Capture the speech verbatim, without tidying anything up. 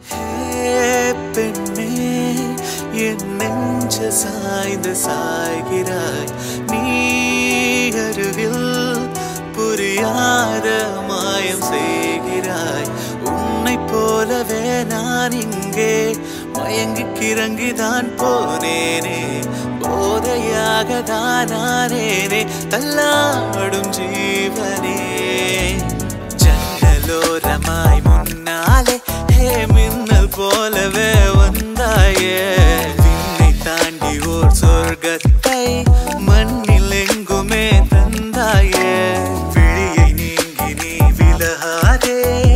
பெண்ணே என் நெஞ்ச சாய்ந்து சாய்கிறாய் நீ அருகில் புரியாத மாயம் செய்கிறாய் உன்னை போலவே நான் இங்கே மயங்கி கிறங்கிதான் போனேனே போதையாக தானேனே தள்ளாடும் ஜீவனே ஜன்னலோரமாய் முன்னாலே ஹே மின்னல் போலவே வந்தாயே விண்ணை தாண்டி ஓர் சொர்க்கத்தை மண்ணில் எங்குமே தந்தாயே விழியை நீங்கி நீ விலகாதே